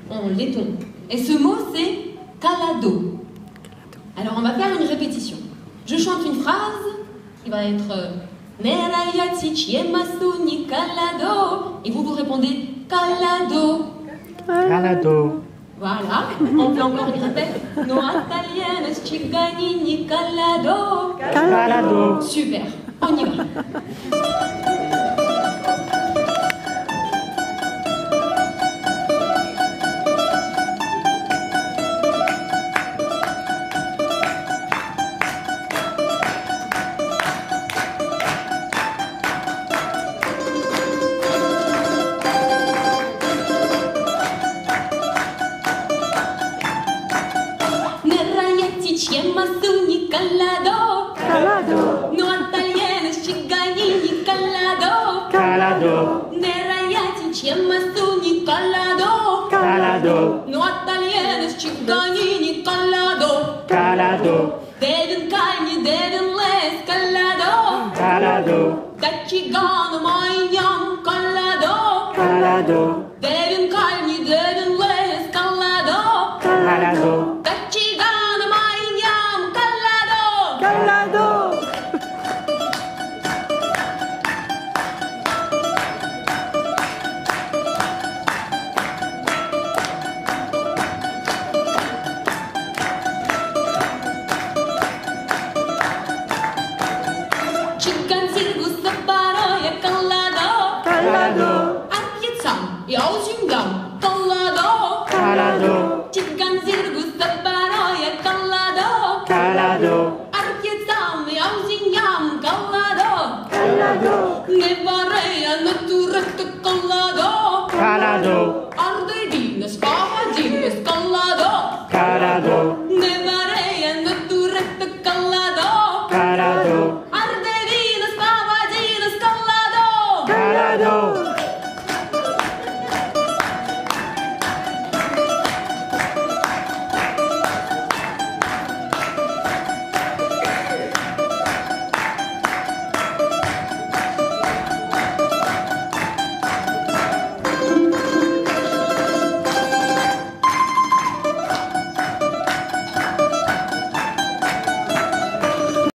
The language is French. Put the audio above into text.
en laiton. Et ce mot, c'est calado. Alors, on va faire une répétition. Je chante une phrase qui va être Nerayati chiemasu ni calado. Et vous répondez calado. Calado. Voilà. On peut encore une répète. No italienne, chigani ni calado. Calado. Super. On y va. Chiemasu ni calado. Calado. No italienne, chigani ni calado. Calado. Nerayati chiemasu ni calado. Calado. No italienne, chigani ni calado. Calado. Derin kalni derin les calado. Calado. Da chigano mainiam calado. Calado. Derin kalni derin les calado. Calado. Da chigano mainiam calado. Calado. Chicken zirgus sabaroya calado. Calado. Arpiețam, iau zingam calado. Calado. Chicken zirgus sabaroya calado. Calado. Arpiețam, iau zingam calado. Calado. Nevareia natură calado. Calado.